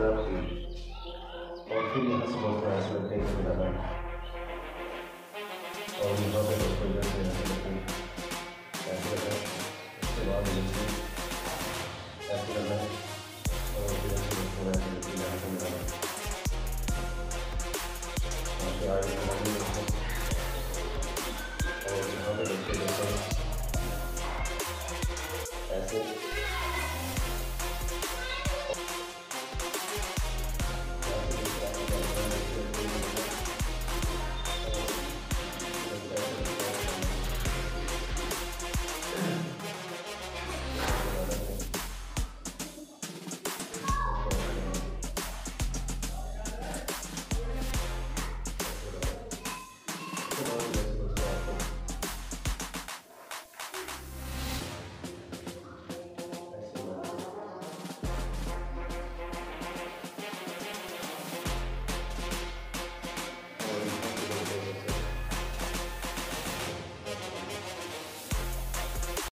आपकी, और फिर यहाँ से बहुत प्रयास करते हैं कि लगा, और यहाँ पे दोस्तों जैसे ऐसे लगा, उसके बाद मुझे ऐसे लगा